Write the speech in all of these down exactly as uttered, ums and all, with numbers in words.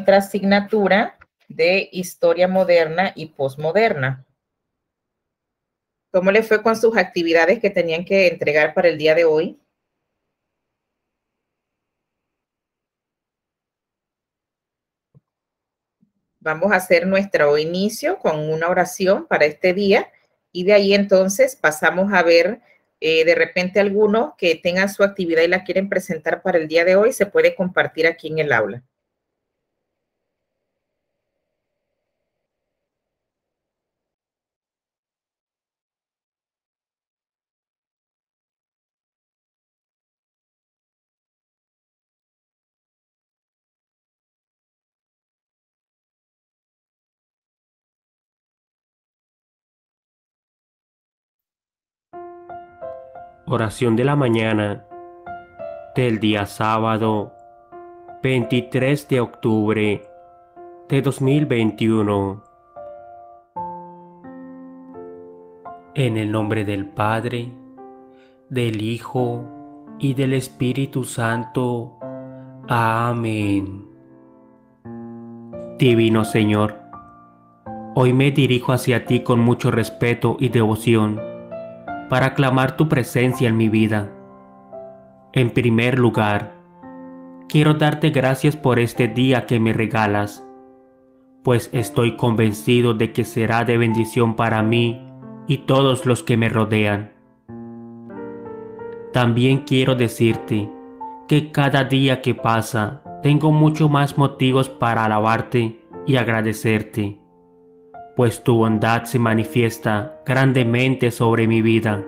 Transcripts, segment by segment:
nuestra asignatura de Historia Moderna y Postmoderna. ¿Cómo le fue con sus actividades que tenían que entregar para el día de hoy? Vamos a hacer nuestro inicio con una oración para este día y de ahí entonces pasamos a ver eh, de repente algunos que tengan su actividad y la quieren presentar para el día de hoy, se puede compartir aquí en el aula. Oración de la mañana del día sábado veintitrés de octubre de dos mil veintiuno. En el nombre del Padre, del Hijo y del Espíritu Santo. Amén. Divino Señor, hoy me dirijo hacia ti con mucho respeto y devoción para aclamar tu presencia en mi vida. En primer lugar, quiero darte gracias por este día que me regalas, pues estoy convencido de que será de bendición para mí y todos los que me rodean. También quiero decirte que cada día que pasa tengo mucho más motivos para alabarte y agradecerte, pues tu bondad se manifiesta grandemente sobre mi vida.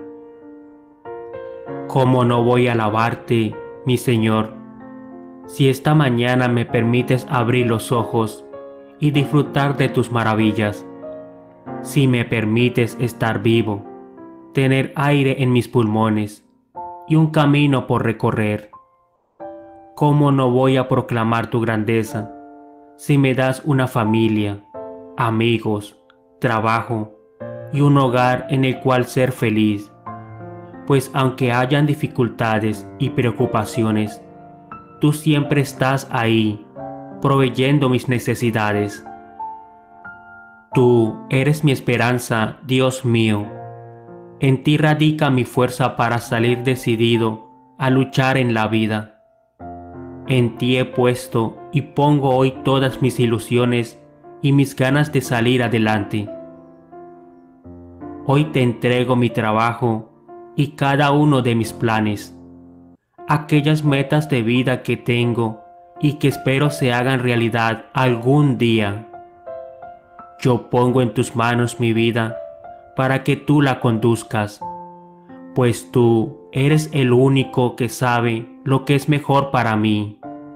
¿Cómo no voy a alabarte, mi Señor, si esta mañana me permites abrir los ojos y disfrutar de tus maravillas? Si me permites estar vivo, tener aire en mis pulmones y un camino por recorrer. ¿Cómo no voy a proclamar tu grandeza si me das una familia, amigos, trabajo y un hogar en el cual ser feliz? Pues aunque hayan dificultades y preocupaciones, tú siempre estás ahí, proveyendo mis necesidades. Tú eres mi esperanza, Dios mío. En ti radica mi fuerza para salir decidido a luchar en la vida. En ti he puesto y pongo hoy todas mis ilusiones y mis ganas de salir adelante. Hoy te entrego mi trabajo y cada uno de mis planes, aquellas metas de vida que tengo y que espero se hagan realidad algún día. Yo pongo en tus manos mi vida para que tú la conduzcas, pues tú eres el único que sabe lo que es mejor para mí.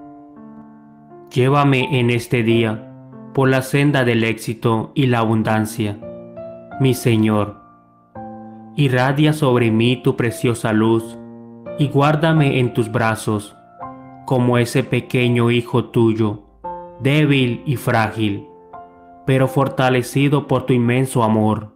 Llévame en este día por la senda del éxito y la abundancia, mi Señor. Irradia sobre mí tu preciosa luz y guárdame en tus brazos, como ese pequeño hijo tuyo, débil y frágil, pero fortalecido por tu inmenso amor.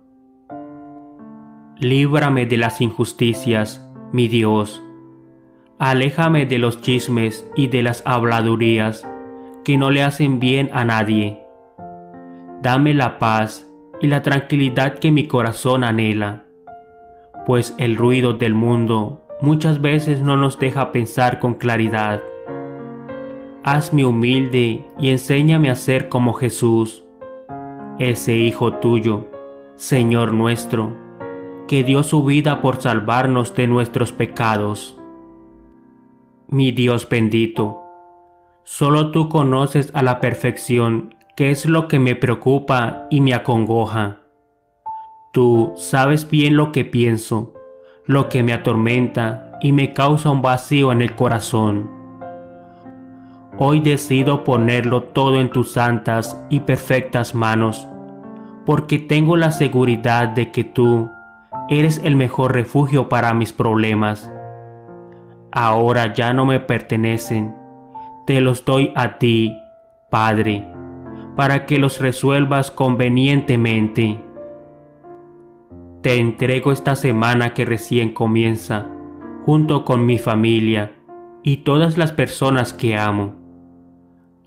Líbrame de las injusticias, mi Dios. Aléjame de los chismes y de las habladurías que no le hacen bien a nadie. Dame la paz y la tranquilidad que mi corazón anhela, pues el ruido del mundo muchas veces no nos deja pensar con claridad. Hazme humilde y enséñame a ser como Jesús, ese Hijo tuyo, Señor nuestro, que dio su vida por salvarnos de nuestros pecados. Mi Dios bendito, solo tú conoces a la perfección qué es lo que me preocupa y me acongoja. Tú sabes bien lo que pienso, lo que me atormenta y me causa un vacío en el corazón. Hoy decido ponerlo todo en tus santas y perfectas manos, porque tengo la seguridad de que tú eres el mejor refugio para mis problemas. Ahora ya no me pertenecen, te los doy a ti, Padre, para que los resuelvas convenientemente. Te entrego esta semana que recién comienza, junto con mi familia y todas las personas que amo.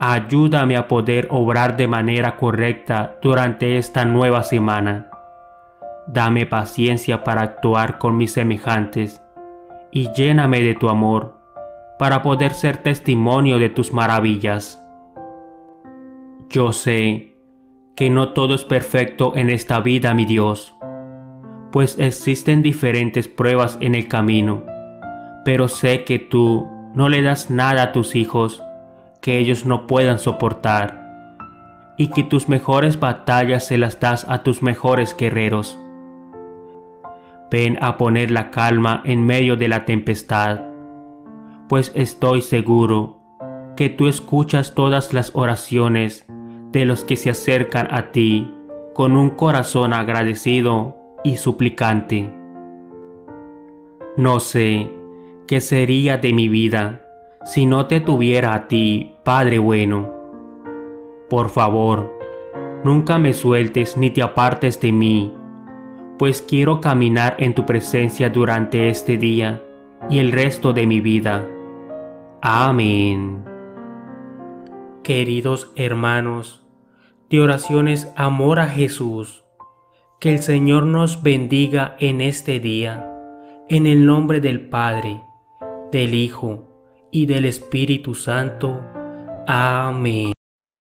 Ayúdame a poder obrar de manera correcta durante esta nueva semana. Dame paciencia para actuar con mis semejantes y lléname de tu amor para poder ser testimonio de tus maravillas. Yo sé que no todo es perfecto en esta vida, mi Dios, pues existen diferentes pruebas en el camino, pero sé que tú no le das nada a tus hijos que ellos no puedan soportar, y que tus mejores batallas se las das a tus mejores guerreros. Ven a poner la calma en medio de la tempestad, pues estoy seguro que tú escuchas todas las oraciones de los que se acercan a ti con un corazón agradecido y suplicante. No sé qué sería de mi vida si no te tuviera a ti, Padre bueno. Por favor, nunca me sueltes ni te apartes de mí, pues quiero caminar en tu presencia durante este día y el resto de mi vida. Amén. Queridos hermanos, de oraciones amor a Jesús, que el Señor nos bendiga en este día, en el nombre del Padre, del Hijo y del Espíritu Santo. Amén.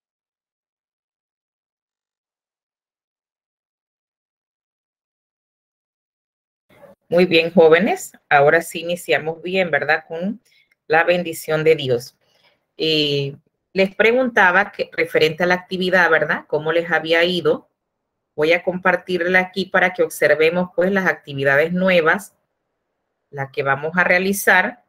Muy bien, jóvenes. Ahora sí iniciamos bien, ¿verdad? Con la bendición de Dios. Eh, les preguntaba que, referente a la actividad, ¿verdad? ¿Cómo les había ido? Voy a compartirla aquí para que observemos pues las actividades nuevas, las que vamos a realizar.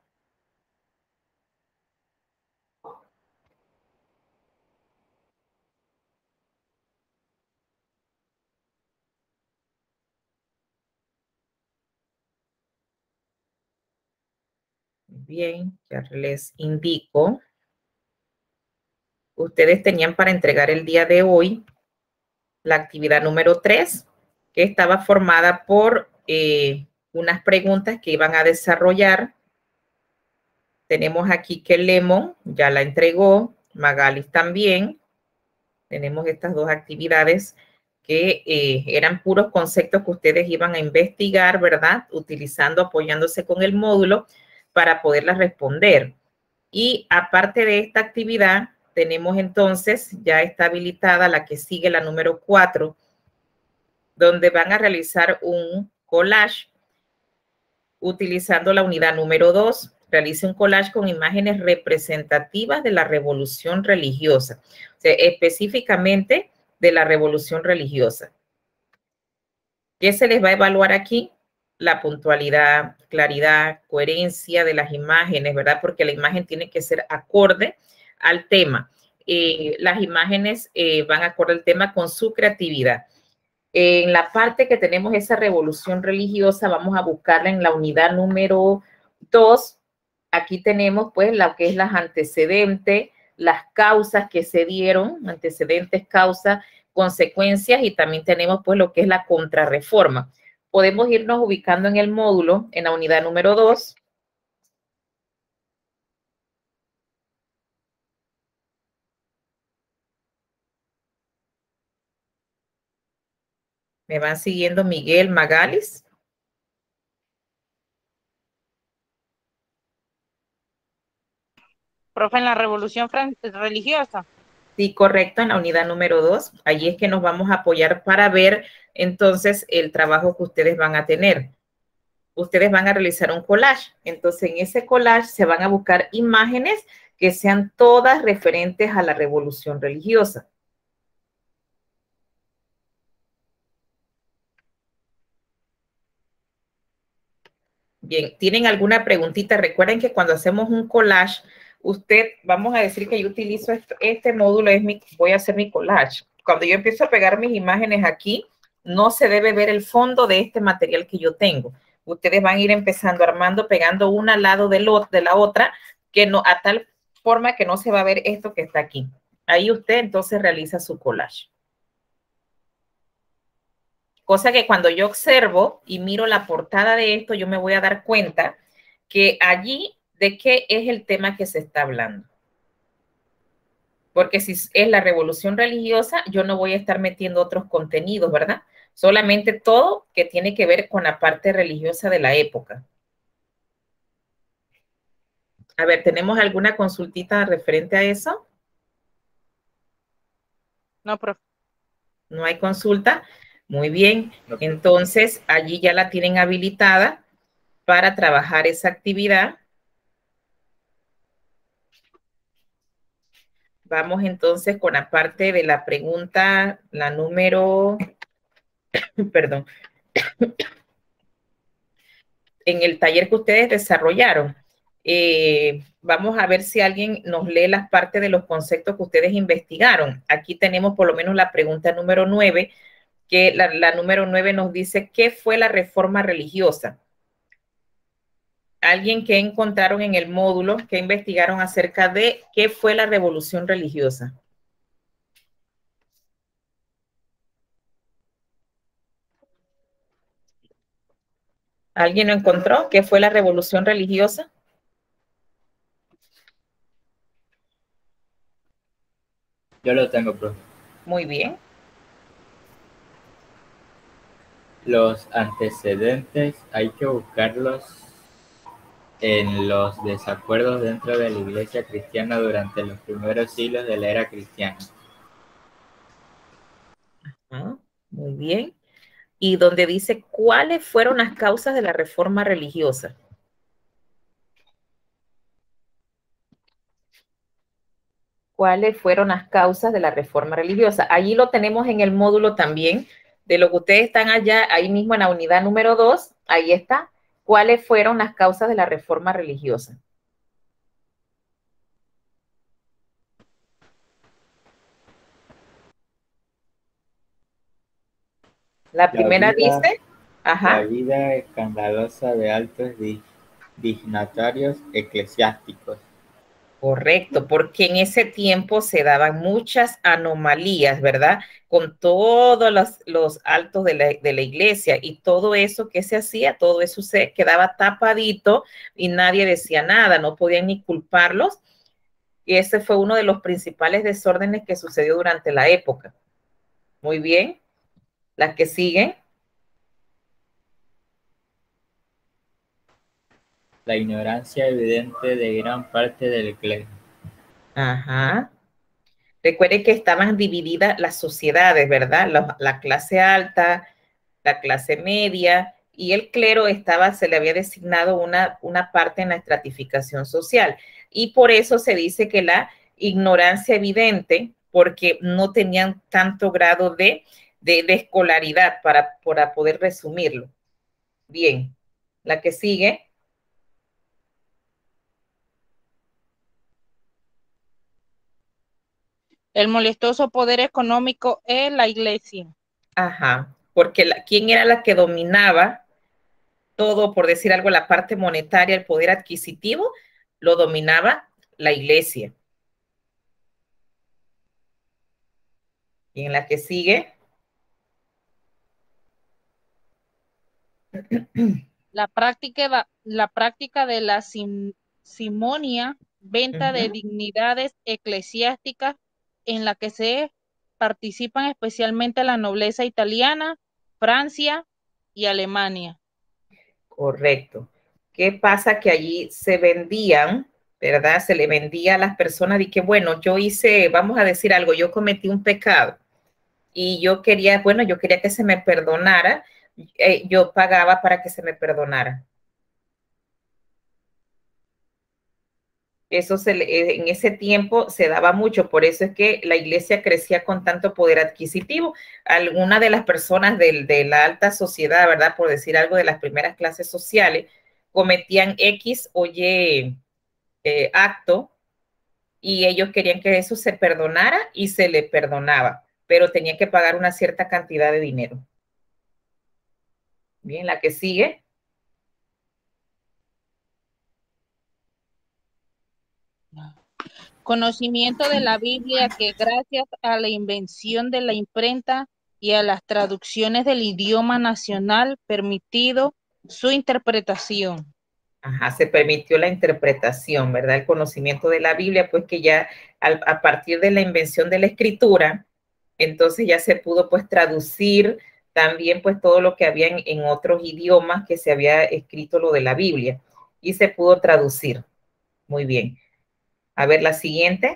Bien, ya les indico. Ustedes tenían para entregar el día de hoy la actividad número tres, que estaba formada por eh, unas preguntas que iban a desarrollar. Tenemos aquí que Lemon ya la entregó, Magalis también. Tenemos estas dos actividades que eh, eran puros conceptos que ustedes iban a investigar, ¿verdad? Utilizando, apoyándose con el módulo para poderlas responder. Y aparte de esta actividad, tenemos entonces, ya está habilitada la que sigue, la número cuatro, donde van a realizar un collage utilizando la unidad número dos. Realice un collage con imágenes representativas de la revolución religiosa, o sea, específicamente de la revolución religiosa. ¿Qué se les va a evaluar aquí? La puntualidad, claridad, coherencia de las imágenes, ¿verdad? Porque la imagen tiene que ser acorde al tema. Eh, las imágenes eh, van acorde al tema con su creatividad. En la parte que tenemos esa revolución religiosa, vamos a buscarla en la unidad número dos. Aquí tenemos pues lo que es las antecedentes, las causas que se dieron, antecedentes, causas, consecuencias, y también tenemos pues lo que es la contrarreforma. Podemos irnos ubicando en el módulo, en la unidad número dos. Me van siguiendo Miguel, Magalis. Profe, en la revolución religiosa. Sí, correcto, en la unidad número dos. Allí es que nos vamos a apoyar para ver entonces el trabajo que ustedes van a tener. Ustedes van a realizar un collage. Entonces, en ese collage se van a buscar imágenes que sean todas referentes a la revolución religiosa. Bien, ¿tienen alguna preguntita? Recuerden que cuando hacemos un collage, usted, vamos a decir que yo utilizo este, este módulo, es mi, voy a hacer mi collage. Cuando yo empiezo a pegar mis imágenes aquí, no se debe ver el fondo de este material que yo tengo. Ustedes van a ir empezando armando, pegando una al lado de, lo, de la otra, que no, a tal forma que no se va a ver esto que está aquí. Ahí usted entonces realiza su collage. Cosa que cuando yo observo y miro la portada de esto, yo me voy a dar cuenta que allí de qué es el tema que se está hablando. Porque si es la revolución religiosa, yo no voy a estar metiendo otros contenidos, ¿verdad? Solamente todo que tiene que ver con la parte religiosa de la época. A ver, ¿tenemos alguna consultita referente a eso? No, profe. No hay consulta. Muy bien. Entonces, allí ya la tienen habilitada para trabajar esa actividad. Vamos entonces con la parte de la pregunta, la número, perdón, en el taller que ustedes desarrollaron. Eh, vamos a ver si alguien nos lee las partes de los conceptos que ustedes investigaron. Aquí tenemos por lo menos la pregunta número nueve, que la, la número nueve nos dice, ¿qué fue la reforma religiosa? Alguien que encontraron en el módulo, que investigaron acerca de qué fue la revolución religiosa. ¿Alguien lo encontró? ¿Qué fue la revolución religiosa? Yo lo tengo, profe. Muy bien. Los antecedentes hay que buscarlos en los desacuerdos dentro de la Iglesia cristiana durante los primeros siglos de la era cristiana. Ah, muy bien. Y donde dice cuáles fueron las causas de la reforma religiosa. ¿Cuáles fueron las causas de la reforma religiosa? Allí lo tenemos en el módulo también, de lo que ustedes están allá, ahí mismo en la unidad número dos, ahí está. ¿Cuáles fueron las causas de la reforma religiosa? La primera La vida, dice, ajá. La vida escandalosa de altos dignatarios eclesiásticos. Correcto, porque en ese tiempo se daban muchas anomalías, ¿verdad? Con todos los, los altos de la, de la iglesia y todo eso que se hacía, todo eso se quedaba tapadito y nadie decía nada, no podían ni culparlos. Y ese fue uno de los principales desórdenes que sucedió durante la época. Muy bien, las que siguen. La ignorancia evidente de gran parte del clero. Ajá. Recuerden que estaban divididas las sociedades, ¿verdad? La, la clase alta, la clase media y el clero estaba, se le había designado una, una parte en la estratificación social. Y por eso se dice que la ignorancia evidente, porque no tenían tanto grado de, de, de escolaridad para, para poder resumirlo. Bien, la que sigue. El molestoso poder económico en la iglesia. Ajá, porque la, ¿quién era la que dominaba todo, por decir algo, la parte monetaria, el poder adquisitivo? Lo dominaba la iglesia. Y en la que sigue. La práctica, la práctica de la sim, simonia, venta uh-huh. de dignidades eclesiásticas en la que se participan especialmente la nobleza italiana, Francia y Alemania. Correcto. ¿Qué pasa? Que allí se vendían, ¿verdad? Se le vendía a las personas de que, bueno, yo hice, vamos a decir algo, yo cometí un pecado y yo quería, bueno, yo quería que se me perdonara, eh, yo pagaba para que se me perdonara. Eso se le, en ese tiempo se daba mucho, por eso es que la iglesia crecía con tanto poder adquisitivo. Algunas de las personas de, de la alta sociedad, ¿verdad? Por decir algo, de las primeras clases sociales, cometían X o Y eh, acto y ellos querían que eso se perdonara y se le perdonaba, pero tenían que pagar una cierta cantidad de dinero. Bien, la que sigue. Conocimiento de la Biblia que gracias a la invención de la imprenta y a las traducciones del idioma nacional permitido su interpretación. Ajá, se permitió la interpretación, ¿verdad? El conocimiento de la Biblia, pues que ya al, a partir de la invención de la escritura, entonces ya se pudo pues traducir también pues todo lo que había en, en otros idiomas que se había escrito lo de la Biblia y se pudo traducir. Muy bien. A ver, la siguiente.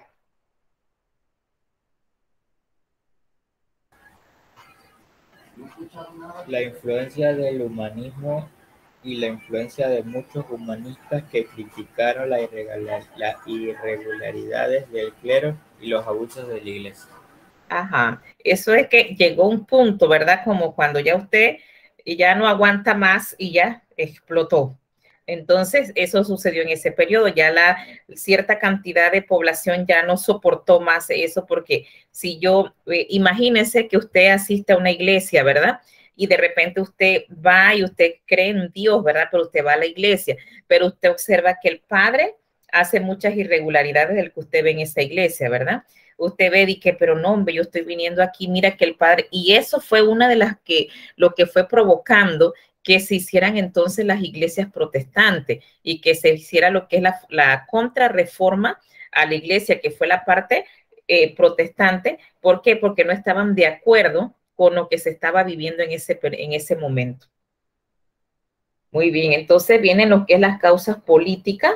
La influencia del humanismo y la influencia de muchos humanistas que criticaron la irregular, las irregularidades del clero y los abusos de la iglesia. Ajá, eso es que llegó un punto, ¿verdad? Como cuando ya usted ya no aguanta más y ya explotó. Entonces, eso sucedió en ese periodo. Ya la cierta cantidad de población ya no soportó más eso, porque si yo, eh, imagínense que usted asiste a una iglesia, ¿verdad? Y de repente usted va y usted cree en Dios, ¿verdad? Pero usted va a la iglesia, pero usted observa que el padre hace muchas irregularidades del que usted ve en esa iglesia, ¿verdad? Usted ve y que, pero no, hombre, yo estoy viniendo aquí, mira que el padre, y eso fue una de las que, lo que fue provocando que se hicieran entonces las iglesias protestantes y que se hiciera lo que es la, la contrarreforma a la iglesia, que fue la parte eh, protestante. ¿Por qué? Porque no estaban de acuerdo con lo que se estaba viviendo en ese, en ese momento. Muy bien, entonces vienen lo que es las causas políticas.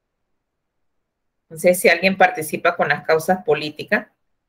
No sé si alguien participa con las causas políticas.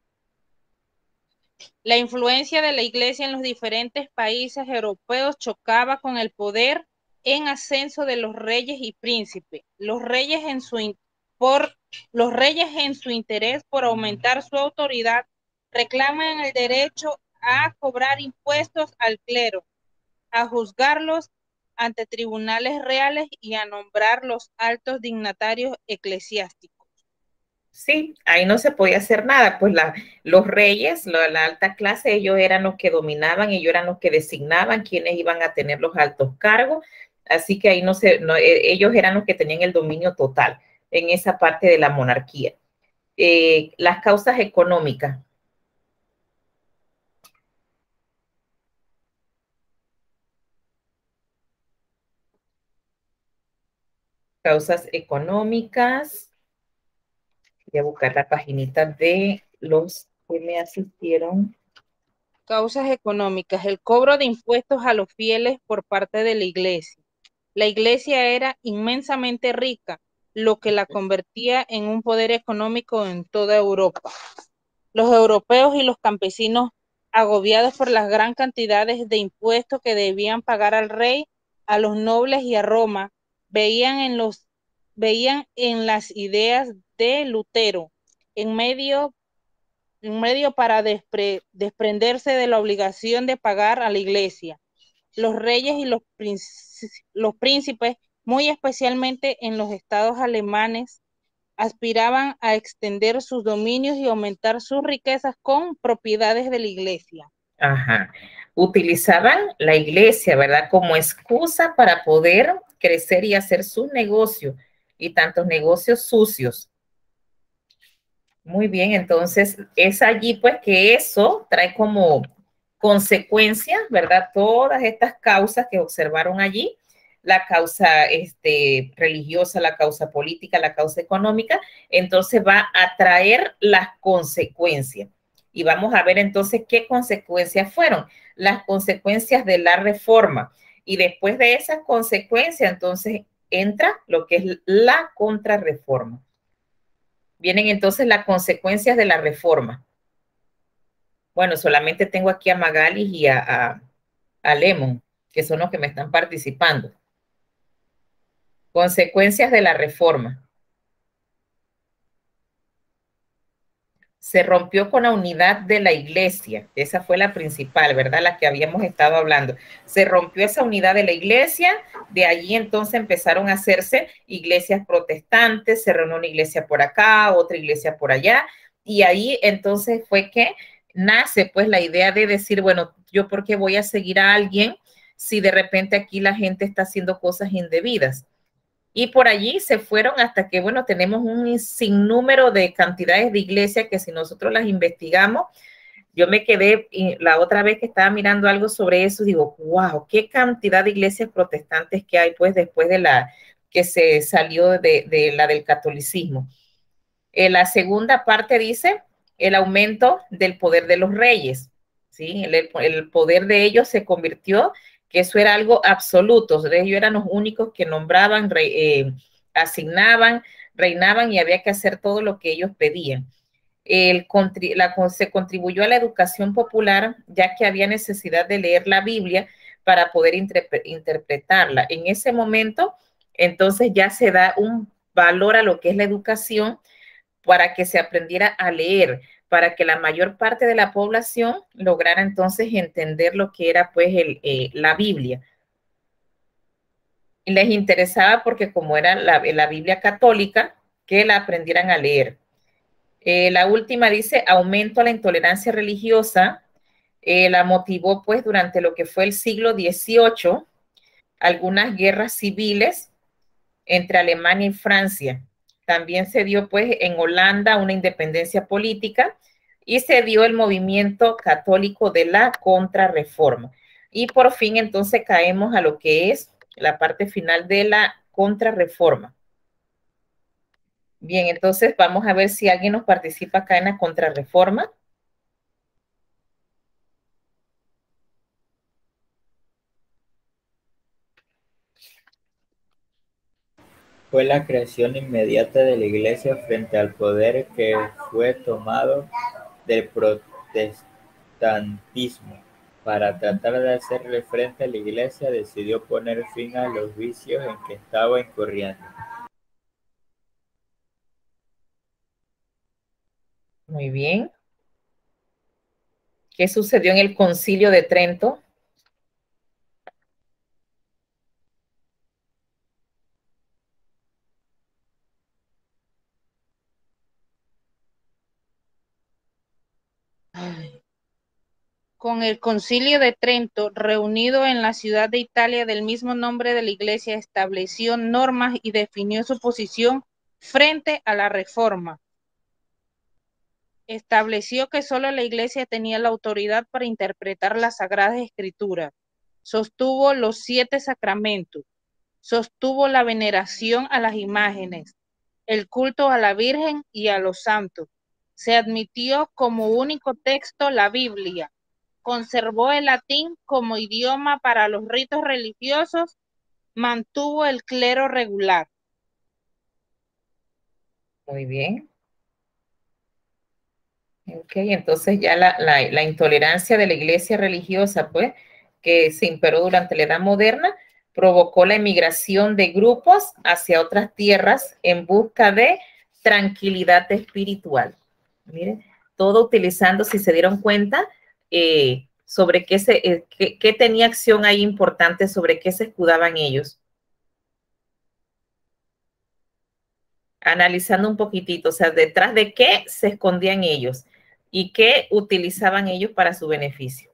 La influencia de la Iglesia en los diferentes países europeos chocaba con el poder en ascenso de los reyes y príncipes. Los reyes en su, por, los reyes en su interés por aumentar su autoridad reclaman el derecho a cobrar impuestos al clero, a juzgarlos ante tribunales reales y a nombrar los altos dignatarios eclesiásticos. Sí, ahí no se podía hacer nada, pues la, los reyes, la, la alta clase, ellos eran los que dominaban, ellos eran los que designaban quienes iban a tener los altos cargos, así que ahí no se, no, ellos eran los que tenían el dominio total en esa parte de la monarquía. Eh, las causas económicas. Causas económicas. Voy a buscar la paginita de los que me asistieron. Causas económicas. El cobro de impuestos a los fieles por parte de la iglesia. La iglesia era inmensamente rica, lo que la convertía en un poder económico en toda Europa. Los europeos y los campesinos, agobiados por las gran cantidades de impuestos que debían pagar al rey, a los nobles y a Roma, veían en, los, veían en las ideas de Lutero en medio un medio para despre, desprenderse de la obligación de pagar a la iglesia. Los reyes y los, los príncipes, muy especialmente en los estados alemanes, aspiraban a extender sus dominios y aumentar sus riquezas con propiedades de la iglesia. Ajá. Utilizaban la iglesia, ¿verdad? Como excusa para poder crecer y hacer sus negocios y tantos negocios sucios. Muy bien, entonces es allí pues que eso trae como consecuencia, ¿verdad? Todas estas causas que observaron allí, la causa este, religiosa, la causa política, la causa económica, entonces va a traer las consecuencias. Y vamos a ver entonces qué consecuencias fueron. Las consecuencias de la reforma. Y después de esas consecuencias, entonces entra lo que es la contrarreforma. Vienen entonces las consecuencias de la reforma. Bueno, solamente tengo aquí a Magali y a, a, a Lemon, que son los que me están participando. Consecuencias de la reforma. Se rompió con la unidad de la iglesia. Esa fue la principal, ¿verdad? La que habíamos estado hablando. Se rompió esa unidad de la iglesia. De allí entonces empezaron a hacerse iglesias protestantes. Se reunió una iglesia por acá, otra iglesia por allá. Y ahí entonces fue que nace pues la idea de decir, bueno, yo por qué voy a seguir a alguien si de repente aquí la gente está haciendo cosas indebidas. Y por allí se fueron hasta que, bueno, tenemos un sinnúmero de cantidades de iglesias que si nosotros las investigamos, yo me quedé la otra vez que estaba mirando algo sobre eso, digo, wow, qué cantidad de iglesias protestantes que hay pues después de la, que se salió de, de la del catolicismo. Eh, la segunda parte dice el aumento del poder de los reyes, ¿sí? El, el poder de ellos se convirtió, que eso era algo absoluto, ellos eran los únicos que nombraban, re, eh, asignaban, reinaban y había que hacer todo lo que ellos pedían. El, la, se contribuyó a la educación popular, ya que había necesidad de leer la Biblia para poder interpre interpretarla. En ese momento, entonces ya se da un valor a lo que es la educación para que se aprendiera a leer, para que la mayor parte de la población lograra entonces entender lo que era pues el, eh, la Biblia. Y les interesaba porque como era la, la Biblia católica, que la aprendieran a leer. Eh, la última dice aumento a la intolerancia religiosa, eh, la motivó pues durante lo que fue el siglo dieciocho, algunas guerras civiles entre Alemania y Francia. También se dio pues en Holanda una independencia política y se dio el movimiento católico de la contrarreforma. Y por fin entonces caemos a lo que es la parte final de la contrarreforma. Bien, entonces vamos a ver si alguien nos participa acá en la contrarreforma. Fue la creación inmediata de la Iglesia frente al poder que fue tomado del protestantismo. Para tratar de hacerle frente a la Iglesia, decidió poner fin a los vicios en que estaba incurriendo. Muy bien. ¿Qué sucedió en el Concilio de Trento? Con el Concilio de Trento, reunido en la ciudad de Italia del mismo nombre de la Iglesia, estableció normas y definió su posición frente a la reforma. Estableció que solo la Iglesia tenía la autoridad para interpretar las Sagradas Escrituras. Sostuvo los siete sacramentos. Sostuvo la veneración a las imágenes, el culto a la Virgen y a los santos. Se admitió como único texto la Biblia. Conservó el latín como idioma para los ritos religiosos. Mantuvo el clero regular. Muy bien. Ok, entonces ya la, la, la intolerancia de la iglesia religiosa, pues, que se imperó durante la Edad Moderna, provocó la emigración de grupos hacia otras tierras en busca de tranquilidad espiritual. Miren, todo utilizando, si se dieron cuenta, eh, sobre qué, se, eh, qué, qué tenía acción ahí importante, sobre qué se escudaban ellos. Analizando un poquitito, o sea, detrás de qué se escondían ellos y qué utilizaban ellos para su beneficio.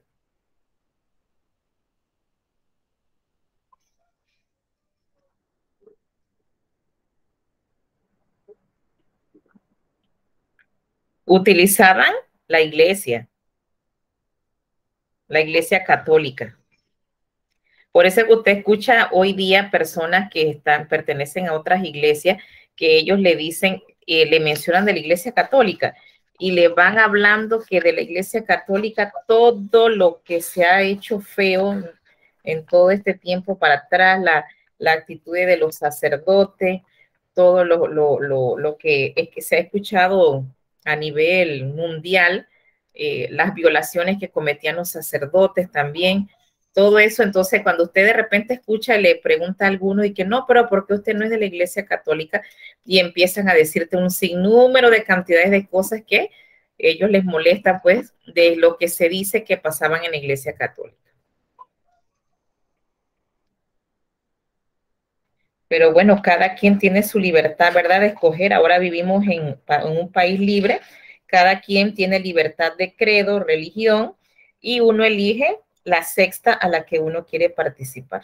Utilizaban la iglesia, la iglesia católica. Por eso que usted escucha hoy día personas que están, pertenecen a otras iglesias, que ellos le dicen, eh, le mencionan de la iglesia católica y le van hablando que de la iglesia católica todo lo que se ha hecho feo en todo este tiempo para atrás, la, la actitud de los sacerdotes, todo lo, lo, lo, lo que, es que se ha escuchado a nivel mundial, eh, las violaciones que cometían los sacerdotes también, todo eso. Entonces, cuando usted de repente escucha y le pregunta a alguno y que no, pero ¿por qué usted no es de la iglesia católica? Y empiezan a decirte un sinnúmero de cantidades de cosas que ellos les molestan, pues, de lo que se dice que pasaban en la iglesia católica. Pero bueno, cada quien tiene su libertad, ¿verdad?, de escoger. Ahora vivimos en, en un país libre. Cada quien tiene libertad de credo, religión, y uno elige la secta a la que uno quiere participar.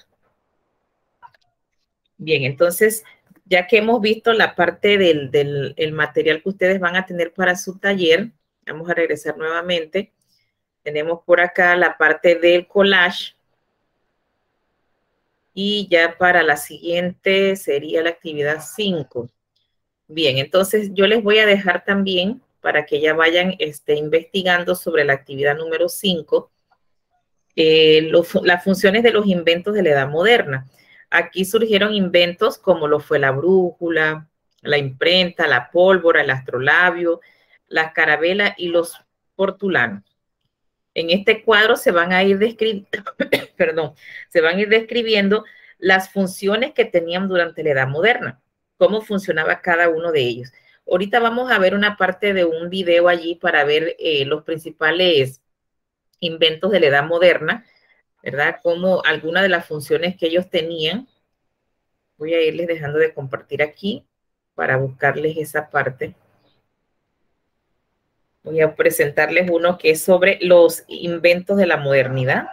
Bien, entonces, ya que hemos visto la parte del, del el material que ustedes van a tener para su taller, vamos a regresar nuevamente. Tenemos por acá la parte del collage. Y ya para la siguiente sería la actividad cinco. Bien, entonces yo les voy a dejar también para que ya vayan este, investigando sobre la actividad número cinco, eh, los, las funciones de los inventos de la edad moderna. Aquí surgieron inventos como lo fue la brújula, la imprenta, la pólvora, el astrolabio, la carabela y los portulanos. En este cuadro se van a ir describiendo, perdón, se van a ir describiendo las funciones que tenían durante la edad moderna, cómo funcionaba cada uno de ellos. Ahorita vamos a ver una parte de un video allí para ver eh, los principales inventos de la edad moderna, ¿verdad? Como algunas de las funciones que ellos tenían. Voy a irles dejando de compartir aquí para buscarles esa parte. Voy a presentarles uno que es sobre los inventos de la modernidad.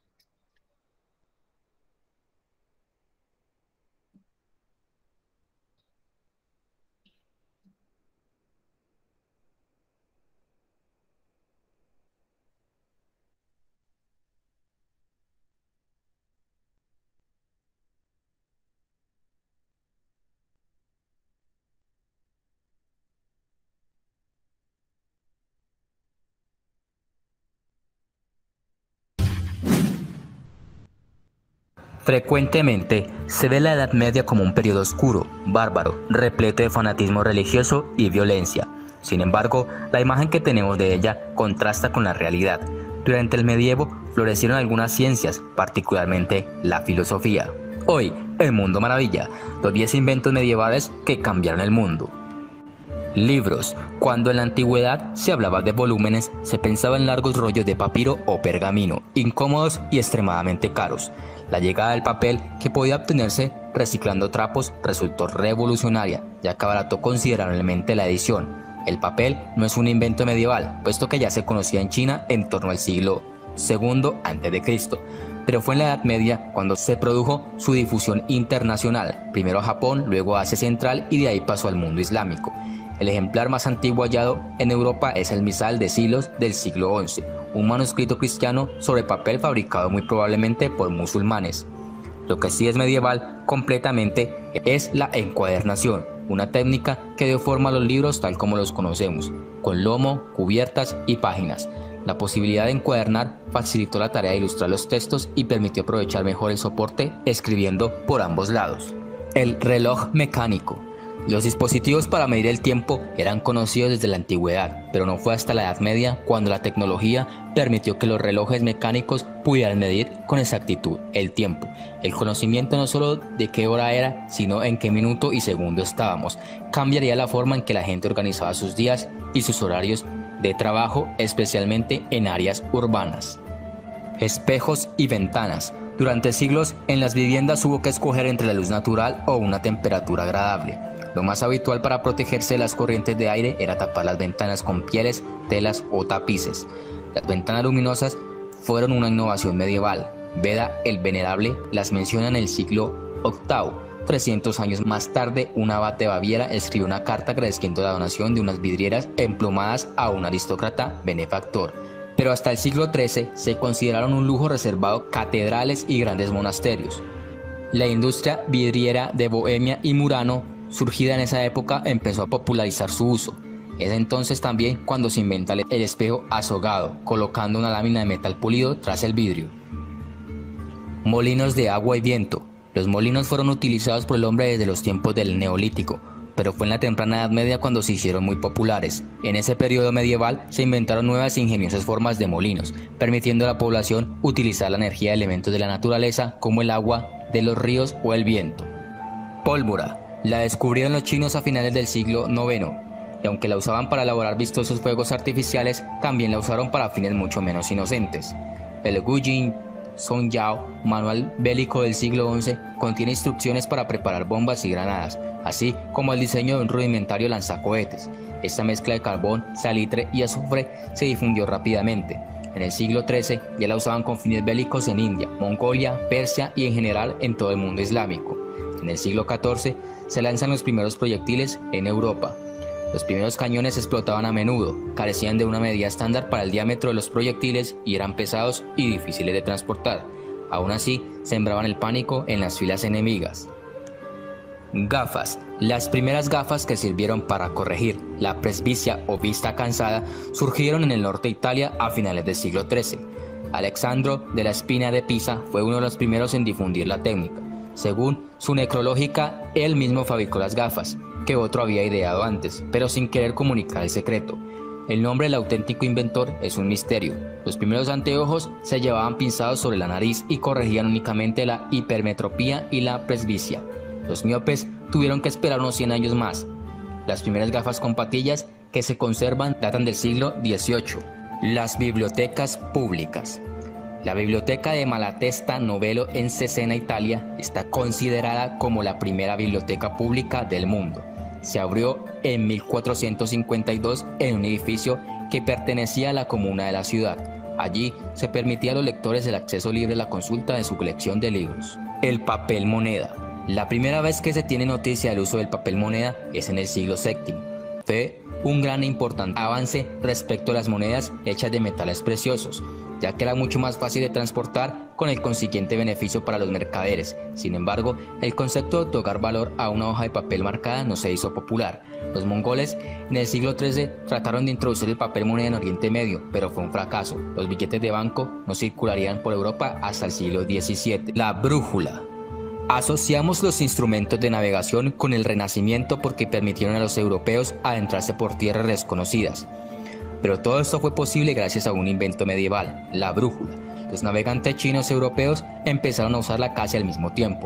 Frecuentemente se ve la Edad Media como un periodo oscuro, bárbaro, repleto de fanatismo religioso y violencia. Sin embargo, la imagen que tenemos de ella contrasta con la realidad. Durante el medievo florecieron algunas ciencias, particularmente la filosofía. Hoy, en Mundo Maravilla, los diez inventos medievales que cambiaron el mundo. Libros. Cuando en la antigüedad se hablaba de volúmenes, se pensaba en largos rollos de papiro o pergamino, incómodos y extremadamente caros. La llegada del papel, que podía obtenerse reciclando trapos, resultó revolucionaria, ya que abarató considerablemente la edición. El papel no es un invento medieval, puesto que ya se conocía en China en torno al siglo segundo antes de Cristo, pero fue en la Edad Media cuando se produjo su difusión internacional, primero a Japón, luego a Asia Central y de ahí pasó al mundo islámico. El ejemplar más antiguo hallado en Europa es el Misal de Silos del siglo once, un manuscrito cristiano sobre papel fabricado muy probablemente por musulmanes. Lo que sí es medieval completamente es la encuadernación, una técnica que dio forma a los libros tal como los conocemos, con lomo, cubiertas y páginas. La posibilidad de encuadernar facilitó la tarea de ilustrar los textos y permitió aprovechar mejor el soporte escribiendo por ambos lados. El reloj mecánico. Los dispositivos para medir el tiempo eran conocidos desde la antigüedad, pero no fue hasta la Edad Media cuando la tecnología permitió que los relojes mecánicos pudieran medir con exactitud el tiempo. El conocimiento no solo de qué hora era, sino en qué minuto y segundo estábamos, cambiaría la forma en que la gente organizaba sus días y sus horarios de trabajo, especialmente en áreas urbanas. Espejos y ventanas. Durante siglos, en las viviendas hubo que escoger entre la luz natural o una temperatura agradable. Lo más habitual para protegerse de las corrientes de aire era tapar las ventanas con pieles, telas o tapices. Las ventanas luminosas fueron una innovación medieval. Beda el Venerable las menciona en el siglo octavo. trescientos años más tarde, un abate de Baviera escribió una carta agradeciendo la donación de unas vidrieras emplumadas a un aristócrata benefactor. Pero hasta el siglo trece se consideraron un lujo reservado catedrales y grandes monasterios. La industria vidriera de Bohemia y Murano, surgida en esa época, empezó a popularizar su uso. Es entonces también cuando se inventa el espejo azogado, colocando una lámina de metal pulido tras el vidrio. Molinos de agua y viento. Los molinos fueron utilizados por el hombre desde los tiempos del Neolítico, pero fue en la temprana Edad Media cuando se hicieron muy populares. En ese periodo medieval se inventaron nuevas e ingeniosas formas de molinos, permitiendo a la población utilizar la energía de elementos de la naturaleza como el agua de los ríos o el viento. Pólvora. La descubrieron los chinos a finales del siglo noveno, y aunque la usaban para elaborar vistosos fuegos artificiales, también la usaron para fines mucho menos inocentes. El Gujin Songyao, manual bélico del siglo once, contiene instrucciones para preparar bombas y granadas, así como el diseño de un rudimentario lanzacohetes. Esta mezcla de carbón, salitre y azufre se difundió rápidamente. En el siglo trece ya la usaban con fines bélicos en India, Mongolia, Persia y en general en todo el mundo islámico. En el siglo catorce se lanzan los primeros proyectiles en Europa. Los primeros cañones explotaban a menudo, carecían de una medida estándar para el diámetro de los proyectiles y eran pesados y difíciles de transportar. Aún así, sembraban el pánico en las filas enemigas. Gafas. Las primeras gafas que sirvieron para corregir la presbicia o vista cansada surgieron en el norte de Italia a finales del siglo trece. Alexandro de la Spina de Pisa fue uno de los primeros en difundir la técnica. Según su necrológica, él mismo fabricó las gafas, que otro había ideado antes, pero sin querer comunicar el secreto. El nombre del auténtico inventor es un misterio. Los primeros anteojos se llevaban pinzados sobre la nariz y corregían únicamente la hipermetropía y la presbicia. Los miopes tuvieron que esperar unos cien años más. Las primeras gafas con patillas que se conservan datan del siglo dieciocho. Las bibliotecas públicas. La biblioteca de Malatesta Novello en Cesena, Italia, está considerada como la primera biblioteca pública del mundo. Se abrió en mil cuatrocientos cincuenta y dos en un edificio que pertenecía a la comuna de la ciudad. Allí se permitía a los lectores el acceso libre a la consulta de su colección de libros. El papel moneda. La primera vez que se tiene noticia del uso del papel moneda es en el siglo séptimo. Fue un gran e importante avance respecto a las monedas hechas de metales preciosos, ya que era mucho más fácil de transportar con el consiguiente beneficio para los mercaderes. Sin embargo, el concepto de otorgar valor a una hoja de papel marcada no se hizo popular. Los mongoles en el siglo trece trataron de introducir el papel moneda en Oriente Medio, pero fue un fracaso. Los billetes de banco no circularían por Europa hasta el siglo diecisiete. La brújula. Asociamos los instrumentos de navegación con el Renacimiento porque permitieron a los europeos adentrarse por tierras desconocidas. Pero todo esto fue posible gracias a un invento medieval, la brújula. Los navegantes chinos europeos empezaron a usarla casi al mismo tiempo.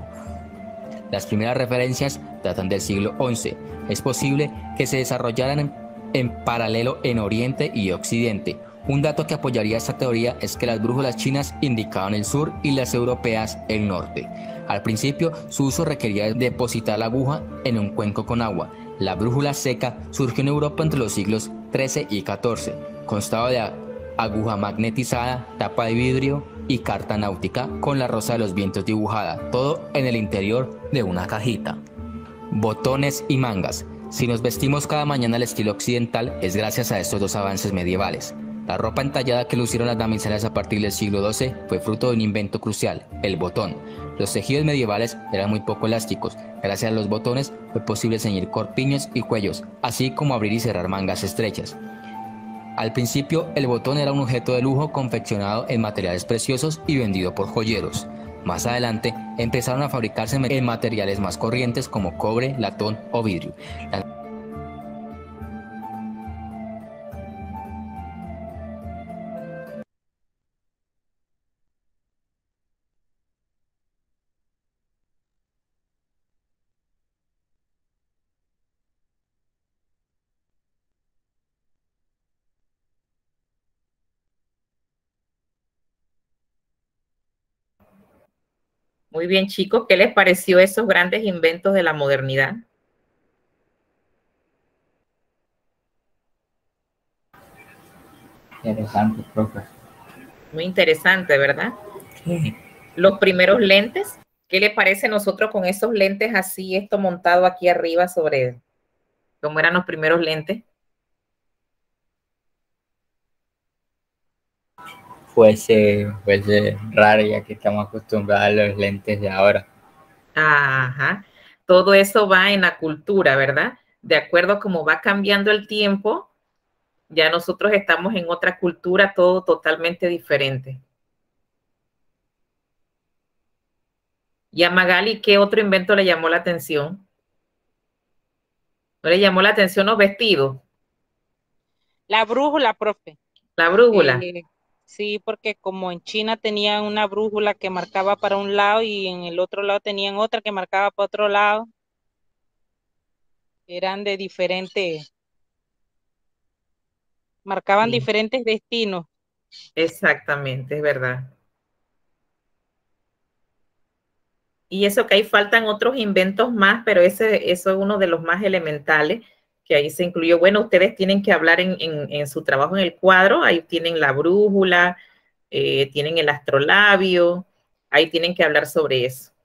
Las primeras referencias datan del siglo once. Es posible que se desarrollaran en, en paralelo en Oriente y Occidente. Un dato que apoyaría esta teoría es que las brújulas chinas indicaban el sur y las europeas el norte. Al principio, su uso requería depositar la aguja en un cuenco con agua. La brújula seca surgió en Europa entre los siglos trece y catorce. Constaba de aguja magnetizada, tapa de vidrio y carta náutica con la rosa de los vientos dibujada, todo en el interior de una cajita. Botones y mangas. Si nos vestimos cada mañana al estilo occidental, es gracias a estos dos avances medievales. La ropa entallada que lucieron las damiselas a partir del siglo doce fue fruto de un invento crucial, el botón. Los tejidos medievales eran muy poco elásticos. Gracias a los botones fue posible ceñir corpiños y cuellos, así como abrir y cerrar mangas estrechas. Al principio, el botón era un objeto de lujo confeccionado en materiales preciosos y vendido por joyeros. Más adelante, empezaron a fabricarse en materiales más corrientes como cobre, latón o vidrio. La Muy bien, chicos, ¿qué les pareció esos grandes inventos de la modernidad? Interesante, profe. Muy interesante, ¿verdad? Sí. Los primeros lentes, ¿qué le parece a nosotros con esos lentes así, esto montado aquí arriba sobre cómo eran los primeros lentes? Fuese, fuese raro ya que estamos acostumbrados a los lentes de ahora. Ajá, todo eso va en la cultura, ¿verdad? De acuerdo a cómo va cambiando el tiempo, ya nosotros estamos en otra cultura, todo totalmente diferente. Y a Magali, ¿qué otro invento le llamó la atención? ¿No le llamó la atención los vestidos? La brújula, profe. La brújula. Eh, sí, porque como en China tenían una brújula que marcaba para un lado y en el otro lado tenían otra que marcaba para otro lado. Eran de diferentes, marcaban Sí. diferentes destinos. Exactamente, es verdad. Y eso que ahí faltan otros inventos más, pero ese, eso es uno de los más elementales, que ahí se incluyó. Bueno, ustedes tienen que hablar en, en, en su trabajo en el cuadro, ahí tienen la brújula, eh, tienen el astrolabio, ahí tienen que hablar sobre eso.